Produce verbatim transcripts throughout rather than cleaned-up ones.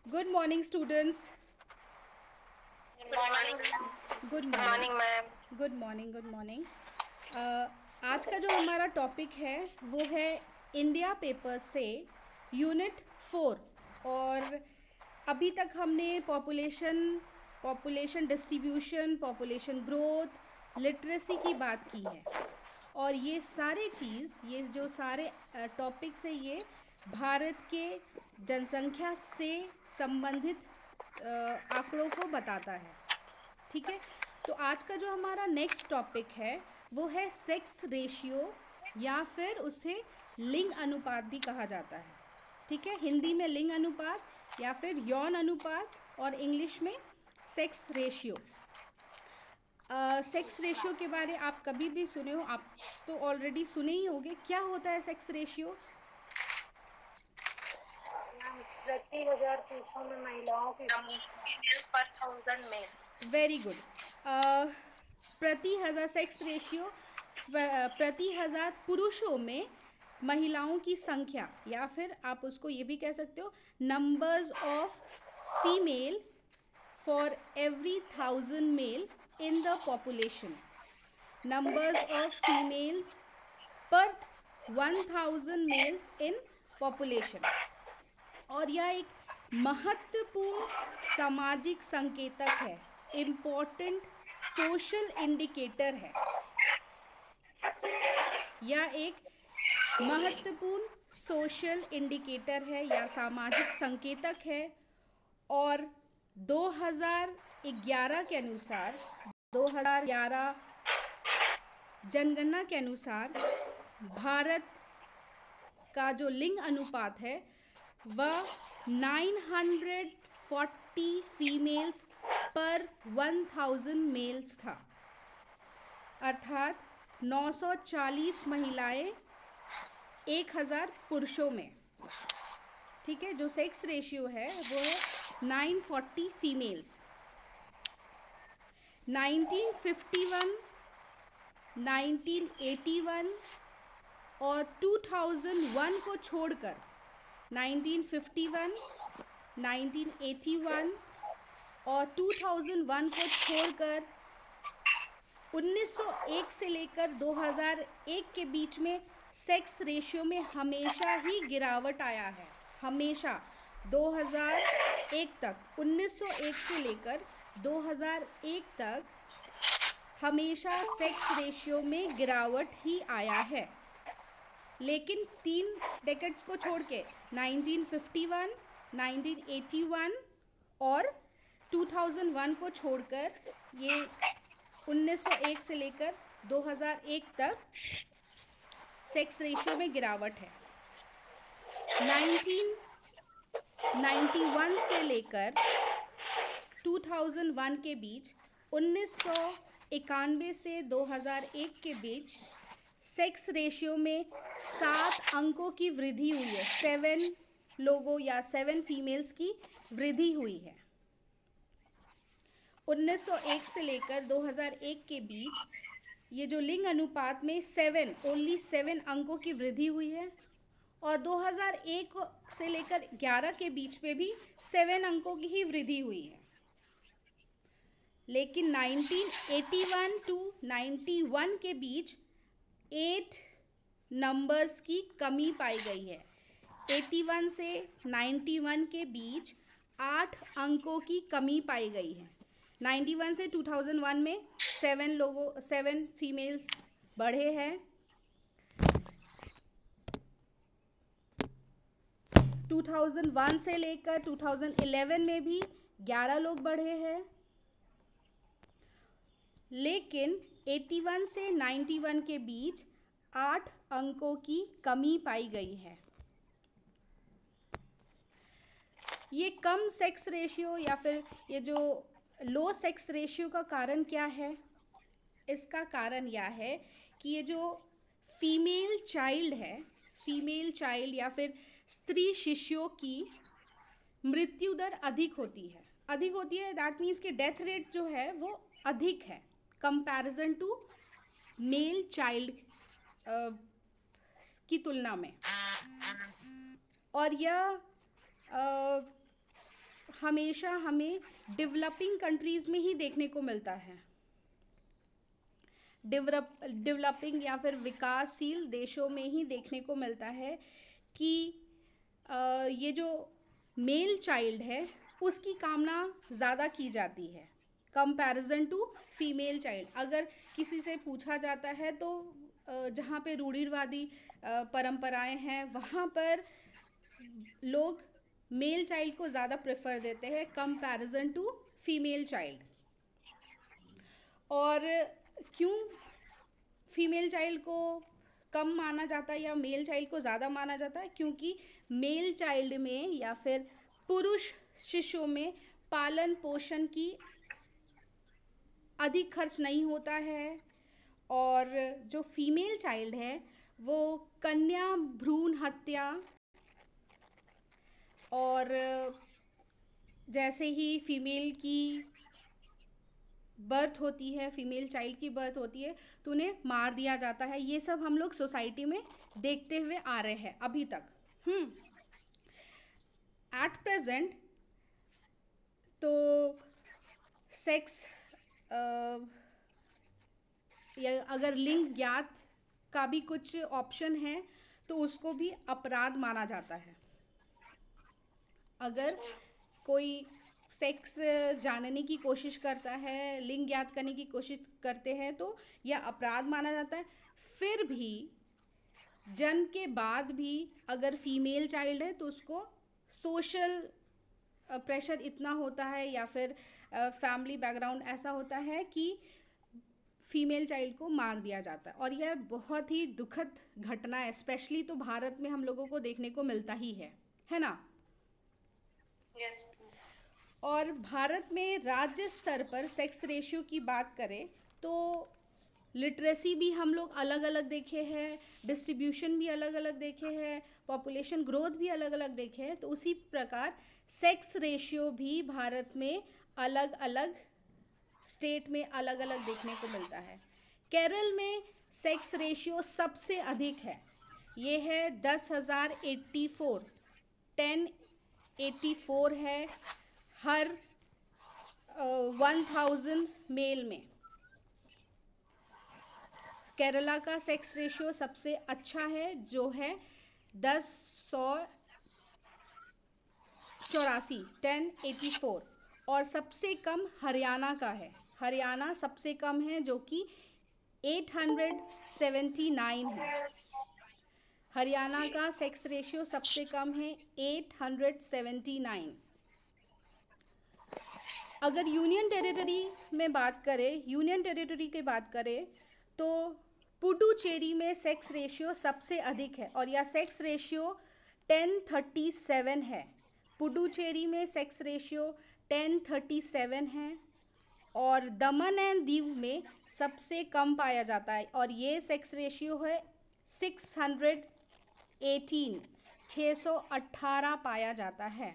Good morning, students. Good morning. Good Good morning. morning, ma'am. Good morning good morning आज का जो हमारा topic है वो है इंडिया पेपर से यूनिट फोर। और अभी तक हमने population population distribution, population growth, literacy की बात की है। और ये सारे चीज़, ये जो सारे टॉपिक्स है, ये भारत के जनसंख्या से संबंधित अ, आंकड़ों को बताता है। ठीक है। तो आज का जो हमारा नेक्स्ट टॉपिक है वो है सेक्स रेशियो, या फिर उसे लिंग अनुपात भी कहा जाता है। ठीक है, हिंदी में लिंग अनुपात या फिर यौन अनुपात, और इंग्लिश में सेक्स रेशियो। सेक्स रेशियो के बारे आप कभी भी सुने हो, आप तो ऑलरेडी सुने ही होंगे। क्या होता है सेक्स रेशियो? मैम, प्रति हजार पुरुषों में महिलाओं की फीमेल्स पर थाउजेंड मेल। Very good. प्रति हजार सेक्स रेशियो, प्रति हजार पुरुषों में महिलाओं की संख्या, या फिर आप उसको ये भी कह सकते हो numbers of female for every thousand male in the population. Numbers of females पर one thousand males in population. और यह एक महत्वपूर्ण सामाजिक संकेतक है, इम्पोर्टेंट सोशल इंडिकेटर है। यह एक महत्वपूर्ण सोशल इंडिकेटर है या सामाजिक संकेतक है। और दो हज़ार ग्यारह के अनुसार, दो हज़ार ग्यारह जनगणना के अनुसार भारत का जो लिंग अनुपात है वह नौ सौ चालीस फीमेल्स पर वन थाउजेंड मेल्स था, अर्थात नौ सौ चालीस महिलाएं एक हज़ार पुरुषों में। ठीक है, जो सेक्स रेशियो है वो है नौ सौ चालीस फीमेल्स। Nineteen fifty one, nineteen eighty one और टू थाउजेंड वन को छोड़कर, nineteen fifty one, nineteen eighty one और टू थाउजेंड वन को छोड़कर उन्नीस सौ एक से लेकर दो हज़ार एक के बीच में सेक्स रेशियो में हमेशा ही गिरावट आया है। हमेशा दो हज़ार एक तक, उन्नीस सौ एक से लेकर दो हज़ार एक तक हमेशा सेक्स रेशियो में गिरावट ही आया है। लेकिन तीन डेकेड्स को छोड़ के nineteen fifty one, nineteen eighty one और टू थाउजेंड वन को छोड़कर ये उन्नीस सौ एक से लेकर दो हज़ार एक तक सेक्स रेशियो में गिरावट है। नाइनटीन नाइंटी वन से लेकर टू थाउजेंड वन के बीच, उन्नीस सौ इक्यानवे से दो हज़ार एक के बीच सेक्स रेशियो में सात अंकों की वृद्धि हुई है। सेवन लोगों या सेवन फीमेल्स की वृद्धि हुई है। उन्नीस सौ एक से लेकर दो हज़ार एक के बीच ये जो लिंग अनुपात में सेवन ओनली सेवन अंकों की वृद्धि हुई है। और दो हज़ार एक से लेकर ग्यारह के बीच में भी सेवन अंकों की ही वृद्धि हुई है। लेकिन nineteen eighty one to ninety one के बीच एट नंबर्स की कमी पाई गई है। इक्यासी से इक्यानवे के बीच आठ अंकों की कमी पाई गई है। इक्यानवे से दो हज़ार एक में सेवन लोगों सेवन फीमेल्स बढ़े हैं। दो हज़ार एक से लेकर दो हज़ार ग्यारह में भी ग्यारह लोग बढ़े हैं। लेकिन इक्यासी से इक्यानवे के बीच आठ अंकों की कमी पाई गई है। ये कम सेक्स रेशियो या फिर ये जो लो सेक्स रेशियो का कारण क्या है? इसका कारण यह है कि ये जो फीमेल चाइल्ड है, फीमेल चाइल्ड या फिर स्त्री शिशुओं की मृत्यु दर अधिक होती है। अधिक होती है दैट मीन्स कि डेथ रेट जो है वो अधिक है कंपैरिजन टू मेल चाइल्ड की तुलना में। और यह हमेशा हमें डेवलपिंग कंट्रीज़ में ही देखने को मिलता है। डेवलप डेवलपिंग या फिर विकासशील देशों में ही देखने को मिलता है कि आ, ये जो मेल चाइल्ड है उसकी कामना ज़्यादा की जाती है कंपैरिजन टू फीमेल चाइल्ड। अगर किसी से पूछा जाता है तो जहाँ पे रूढ़िवादी परंपराएं हैं वहाँ पर लोग मेल चाइल्ड को ज़्यादा प्रेफर देते हैं कंपैरिजन टू फीमेल चाइल्ड। और क्यों फीमेल चाइल्ड को कम माना जाता है या मेल चाइल्ड को ज़्यादा माना जाता है? क्योंकि मेल चाइल्ड में या फिर पुरुष शिशुओं में पालन पोषण की अधिक खर्च नहीं होता है, और जो फीमेल चाइल्ड है वो कन्या भ्रूण हत्या और जैसे ही फीमेल की बर्थ होती है, फीमेल चाइल्ड की बर्थ होती है तो उन्हें मार दिया जाता है। ये सब हम लोग सोसाइटी में देखते हुए आ रहे हैं अभी तक। हम्म एट प्रेजेंट तो सेक्स या अगर लिंग ज्ञात का भी कुछ ऑप्शन है तो उसको भी अपराध माना जाता है। अगर कोई सेक्स जानने की कोशिश करता है, लिंग ज्ञात करने की कोशिश करते हैं तो यह अपराध माना जाता है। फिर भी जन्म के बाद भी अगर फीमेल चाइल्ड है तो उसको सोशल प्रेशर इतना होता है या फिर फैमिली बैकग्राउंड ऐसा होता है कि फीमेल चाइल्ड को मार दिया जाता है। और यह बहुत ही दुखद घटना है, स्पेशली तो भारत में हम लोगों को देखने को मिलता ही है, है ना? yes. और भारत में राज्य स्तर पर सेक्स रेशियो की बात करें तो लिटरेसी भी हम लोग अलग अलग देखे हैं, डिस्ट्रीब्यूशन भी अलग अलग देखे हैं, पॉपुलेशन ग्रोथ भी अलग अलग देखे हैं। तो उसी प्रकार सेक्स रेशियो भी भारत में अलग अलग स्टेट में अलग अलग देखने को मिलता है। केरल में सेक्स रेशियो सबसे अधिक है, ये है दस हज़ार eighty four, ten eighty four है हर वन थाउजेंड मेल में। केरला का सेक्स रेशियो सबसे अच्छा है जो है दस सौ चौरासी, टेन एटी फोर। और सबसे कम हरियाणा का है, हरियाणा सबसे कम है जो कि एट हंड्रेड सेवेंटी नाइन है। हरियाणा का सेक्स रेशियो सबसे कम है एट हंड्रेड सेवेंटी नाइन। अगर यूनियन टेरिटरी में बात करें, यूनियन टेरिटरी की बात करें तो पुडुचेरी में सेक्स रेशियो सबसे अधिक है और यह sex ratio ten thirty seven है। पुडुचेरी में sex ratio ten thirty seven है और दमन एंड दीव में सबसे कम पाया जाता है और ये सेक्स रेशियो है सिक्स हंड्रेड एटीन, छः सौ अट्ठारह पाया जाता है।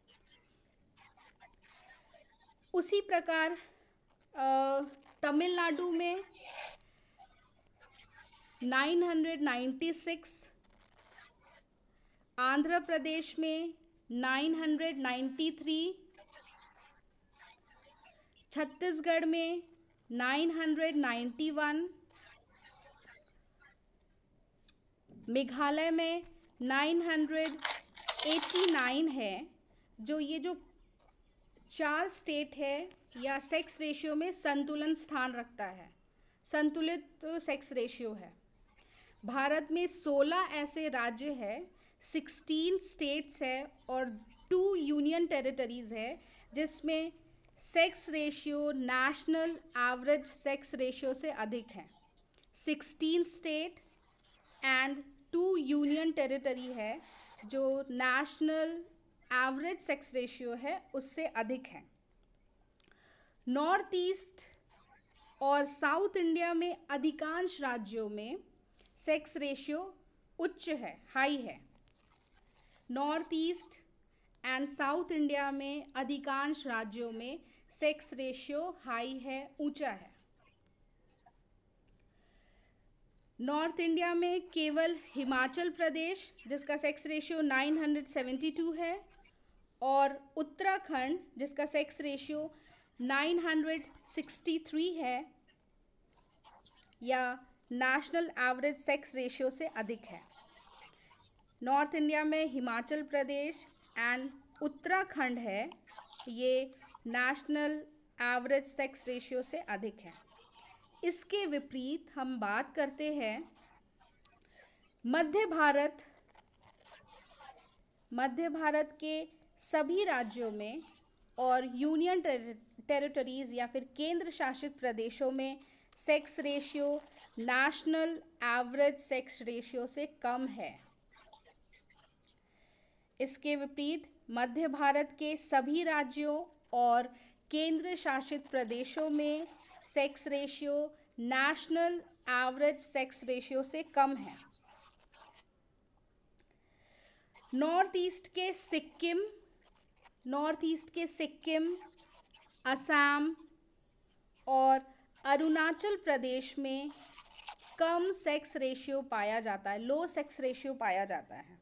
उसी प्रकार तमिलनाडु में nine hundred ninety six, Andhra Pradesh में nine hundred ninety three, Chhattisgarh में nine hundred ninety one, Meghalaya में नाइन हंड्रेड एटी नाइन है। जो ये जो चार स्टेट है या सेक्स रेशियो में संतुलन स्थान रखता है, संतुलित तो सेक्स रेशियो है। भारत में सोलह ऐसे राज्य है, सिक्सटीन स्टेट्स है और टू यूनियन टेरिटरीज है जिसमें sex ratio national average sex ratio से अधिक है। Sixteen state and two union territory है जो नेशनल एवरेज सेक्स रेशियो है उससे अधिक है। नॉर्थ ईस्ट और साउथ इंडिया में अधिकांश राज्यों में सेक्स रेशियो उच्च है, हाई है। North east and south India में अधिकांश राज्यों में सेक्स रेशियो हाई है, ऊंचा है। नॉर्थ इंडिया में केवल हिमाचल प्रदेश जिसका sex ratio nine hundred seventy two है और उत्तराखंड जिसका sex ratio nine hundred sixty three है या नेशनल एवरेज सेक्स रेशियो से अधिक है। नॉर्थ इंडिया में हिमाचल प्रदेश एंड उत्तराखंड है, ये नेशनल एवरेज सेक्स रेशियो से अधिक है। इसके विपरीत हम बात करते हैं मध्य भारत मध्य भारत के सभी राज्यों में और यूनियन टेरिटरीज या फिर केंद्र शासित प्रदेशों में sex ratio national average sex ratio से कम है। इसके विपरीत मध्य भारत के सभी राज्यों और केंद्र शासित प्रदेशों में sex ratio national average sex ratio से कम है। नॉर्थ ईस्ट के सिक्किम नॉर्थ ईस्ट के सिक्किम, असम और अरुणाचल प्रदेश में कम सेक्स रेशियो पाया जाता है, लो सेक्स रेशियो पाया जाता है।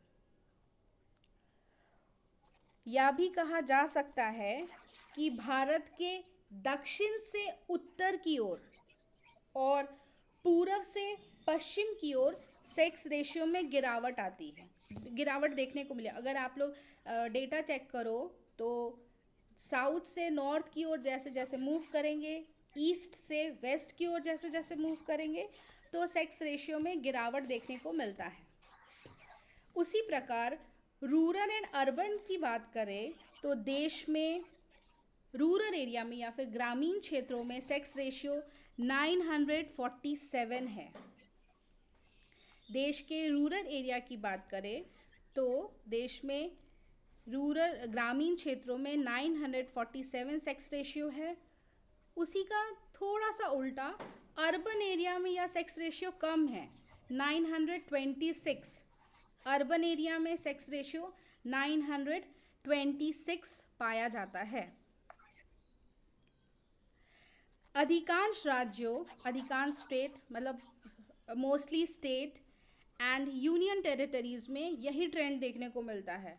यह भी कहा जा सकता है कि भारत के दक्षिण से उत्तर की ओर और पूर्व से पश्चिम की ओर सेक्स रेशियो में गिरावट आती है, गिरावट देखने को मिले। अगर आप लोग डेटा चेक करो तो साउथ से नॉर्थ की ओर जैसे जैसे मूव करेंगे, ईस्ट से वेस्ट की ओर जैसे जैसे मूव करेंगे तो सेक्स रेशियो में गिरावट देखने को मिलता है। उसी प्रकार रूरल एंड अर्बन की बात करें तो देश में रूरल एरिया में या फिर ग्रामीण क्षेत्रों में sex ratio nine hundred forty seven है। देश के रूरल एरिया की बात करें तो देश में रूरल ग्रामीण क्षेत्रों में nine hundred forty seven sex ratio है। उसी का थोड़ा सा उल्टा अर्बन एरिया में यह सेक्स रेशियो कम है, nine hundred twenty six. Urban area में sex ratio nine hundred twenty six पाया जाता है। अधिकांश राज्यों, अधिकांश स्टेट मतलब mostly state and union territories में यही ट्रेंड देखने को मिलता है।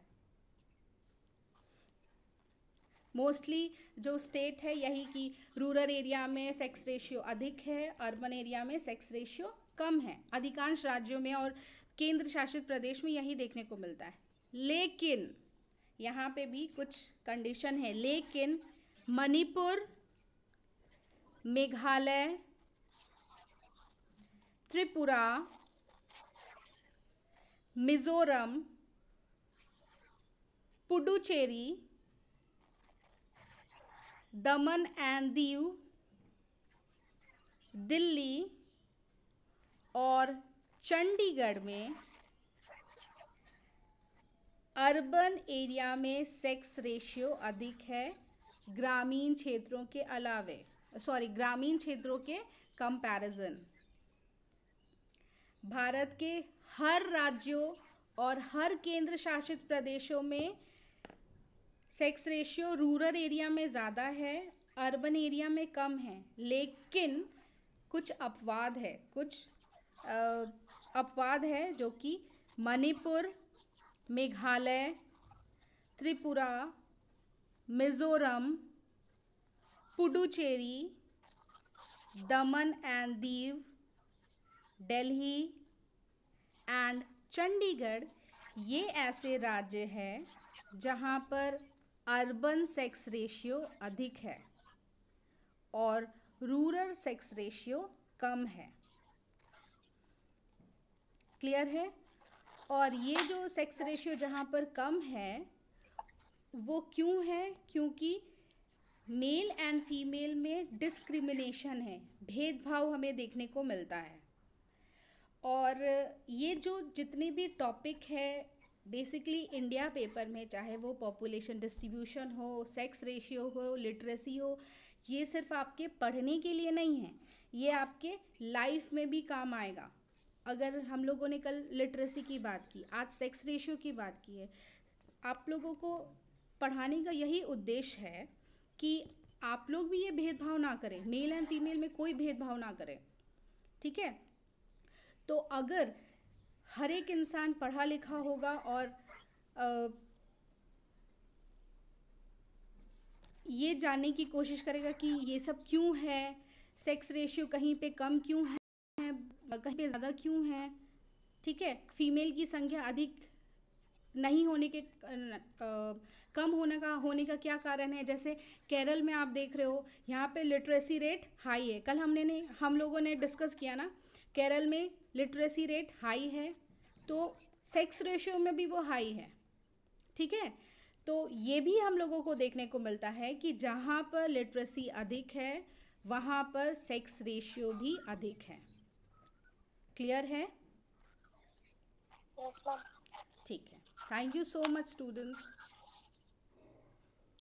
मोस्टली जो स्टेट है यही कि रूरल एरिया में सेक्स रेशियो अधिक है, अर्बन एरिया में सेक्स रेशियो कम है। अधिकांश राज्यों में और केंद्र शासित प्रदेश में यही देखने को मिलता है। लेकिन यहाँ पे भी कुछ कंडीशन है। लेकिन मणिपुर, मेघालय, त्रिपुरा, मिजोरम, पुडुचेरी, दमन एंड दीव, दिल्ली और चंडीगढ़ में अर्बन एरिया में सेक्स रेशियो अधिक है, ग्रामीण क्षेत्रों के अलावे सॉरी ग्रामीण क्षेत्रों के कंपैरिजन। भारत के हर राज्यों और हर केंद्र शासित प्रदेशों में सेक्स रेशियो रूरल एरिया में ज़्यादा है, अर्बन एरिया में कम है। लेकिन कुछ अपवाद है, कुछ अपवाद है जो कि मणिपुर, मेघालय, त्रिपुरा, मिजोरम, पुडुचेरी, दमन एंड दीव, दिल्ली एंड चंडीगढ़, ये ऐसे राज्य हैं जहाँ पर अर्बन सेक्स रेशियो अधिक है और रूरल सेक्स रेशियो कम है। क्लियर है? और ये जो सेक्स रेशियो जहाँ पर कम है वो क्यों है? क्योंकि मेल एंड फीमेल में डिस्क्रिमिनेशन है, भेदभाव हमें देखने को मिलता है। और ये जो जितने भी टॉपिक है बेसिकली इंडिया पेपर में, चाहे वो पॉपुलेशन डिस्ट्रीब्यूशन हो, सेक्स रेशियो हो, लिटरेसी हो, ये सिर्फ आपके पढ़ने के लिए नहीं है, ये आपके लाइफ में भी काम आएगा। अगर हम लोगों ने कल लिटरेसी की बात की, आज सेक्स रेशियो की बात की है, आप लोगों को पढ़ाने का यही उद्देश्य है कि आप लोग भी ये भेदभाव ना करें, मेल एंड फीमेल में कोई भेदभाव ना करें। ठीक है? तो अगर हर एक इंसान पढ़ा लिखा होगा और ये जानने की कोशिश करेगा कि ये सब क्यों है, सेक्स रेशियो कहीं पे कम क्यों है, कहीं पे ज़्यादा क्यों है, ठीक है। फीमेल की संख्या अधिक नहीं होने के आ, कम होने का होने का क्या कारण है। जैसे केरल में आप देख रहे हो, यहाँ पे लिटरेसी रेट हाई है। कल हमने ने हम लोगों ने डिस्कस किया ना, केरल में लिटरेसी रेट हाई है, तो सेक्स रेशियो में भी वो हाई है, ठीक है। तो ये भी हम लोगों को देखने को मिलता है कि जहाँ पर लिटरेसी अधिक है वहाँ पर सेक्स रेशियो भी अधिक है। क्लियर है? Yes ma'am. ठीक है। Thank you so much students.